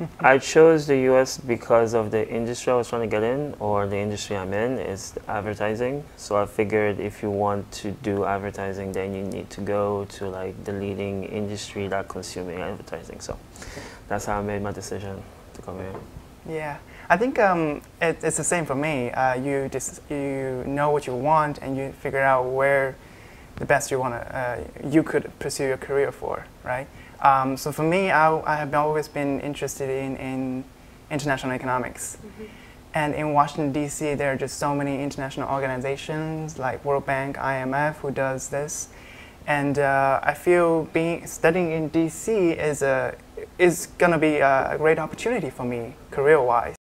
I chose the US because of the industry I was trying to get in, or the industry I'm in, is advertising. So I figured if you want to do advertising, then you need to go to like the leading industry that consuming advertising. So that's how I made my decision to come here. Yeah, I think it's the same for me. You know what you want, and you figure out where the best you could pursue your career for, right? So for me, I have always been interested in international economics. Mm-hmm. And in Washington, D.C., there are just so many international organizations like World Bank, IMF, who does this. And I feel studying in D.C. is going to be a great opportunity for me career-wise.